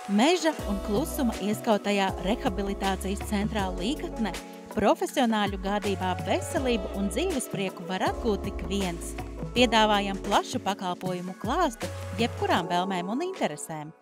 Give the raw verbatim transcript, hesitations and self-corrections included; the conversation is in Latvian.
Meža un klusuma ieskautajā rehabilitācijas centrā Līgatne profesionāļu gādībā veselību un dzīvesprieku var atgūt tik viens. Piedāvājam plašu pakalpojumu klāstu jebkurām vēlmēm un interesēm.